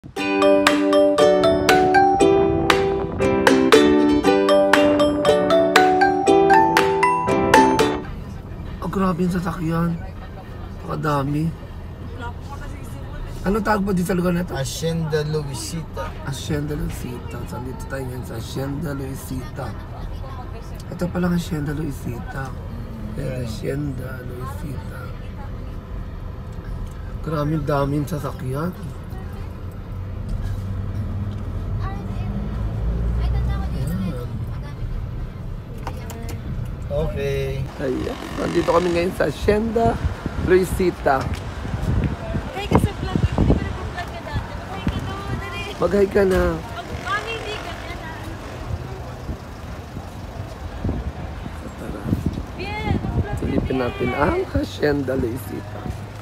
Oh, grabe yung sasakyan. Pakadami. Ano tawag ba dito sa lugar na ito? Hacienda Luisita. Hacienda Luisita. So, dito tayo ngayon sa Hacienda Luisita. Ito palang Hacienda Luisita. Hacienda Luisita. Grabe daming sasakyan. Okay. Ayan. Nandito kami ngayon sa Hacienda Luisita. Hey, kasi vlog, hindi ba nag-vlog ka dati? Mag-hi ka doon, dali. Mag-hi ka na. Mami, hindi ka na. Tara. Bien, mag-vlog ka. Silipin natin ang Hacienda Luisita.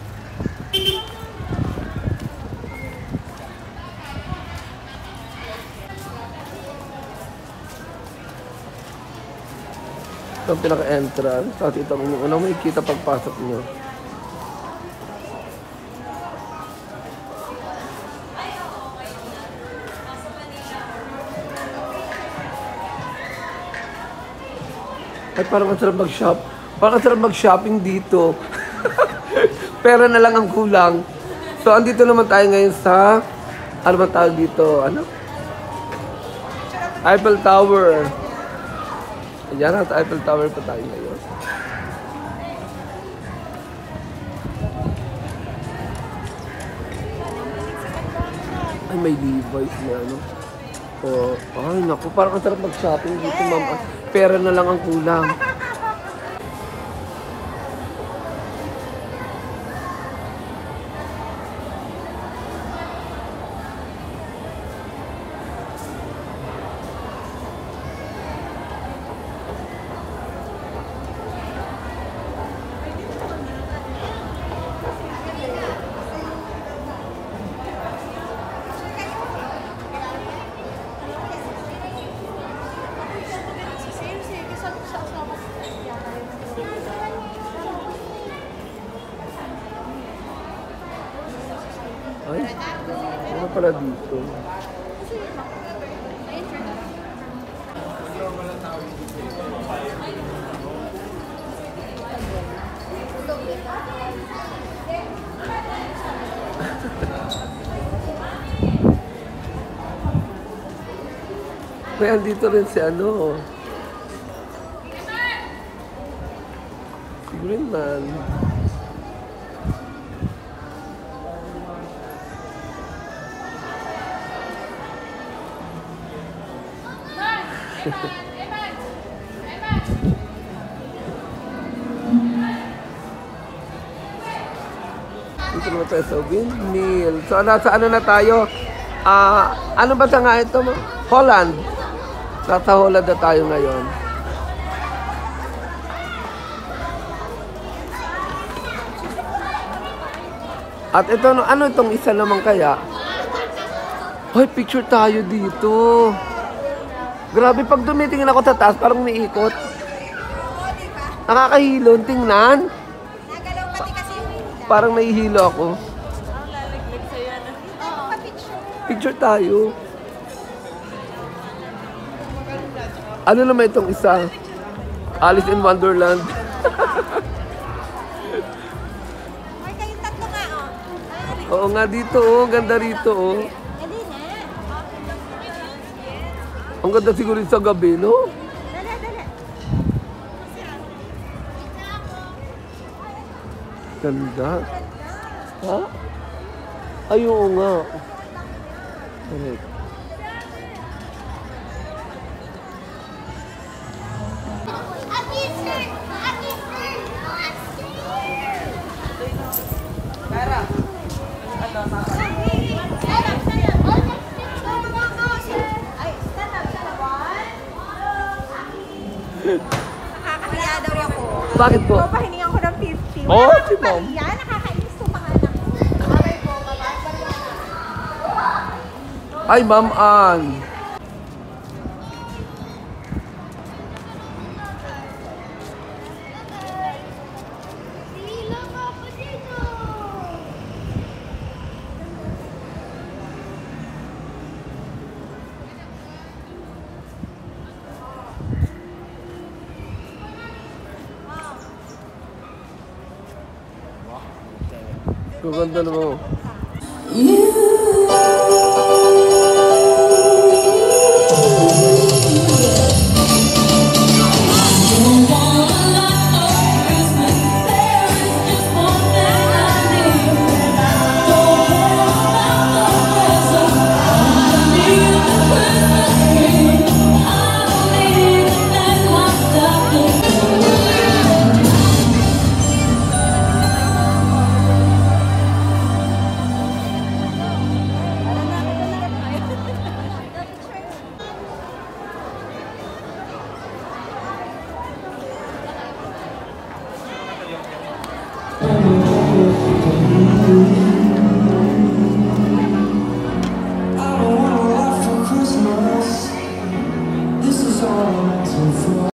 Ito ang pinaka-entrance. Tapos ito ang unang makikita pagpasok nyo. Ay, parang ang sarap mag-shop. Parang ang sarap mag-shopping dito. Pera na lang ang kulang. So, andito naman tayo ngayon sa... Ano ba tawag dito? Ano? Eiffel Tower. Ayan, nasa Eiffel Tower pa tayo ngayon. Ay, may Levi's na ano. Oh, ay, naku, parang ang sarap mag-shopping dito, ma'am. Pera na lang ang kulang. Ay, ano pala dito? May andito rin si ano. Si Green Man. Dito naman tayo sa windmill. So, nasa ano na tayo? Ano ba sa nga ito mo? Holland. Nasa Holland na tayo ngayon. At ito, ano itong isa naman kaya? Hoy, picture tayo dito. Grabe, pag dumitingin ako sa taas, parang umiikot. Nakakahilo, tingnan. Nagalaw pati kasi yung hila. Parang nahihilo ako. Ang lalaglag sa'yo, ano? Oo, pa-picture. Picture tayo. Ano naman itong isa? Alice in Wonderland. Ay, kayong tatlo nga, oh. Oo nga dito, oh. Ganda rito, oh. Dali na. Ang ganda siguro sa gabi, no? Dali, dali. Ganda. Ha? Ay, oo nga. Correct. Nakakahiya daw ako. Bakit po? Papahiningan ko ng 50. Oh, si Mom. Yan, nakakainis to panganak ko. Abay po, Ay, Ma'am Ann. Gaganda naman.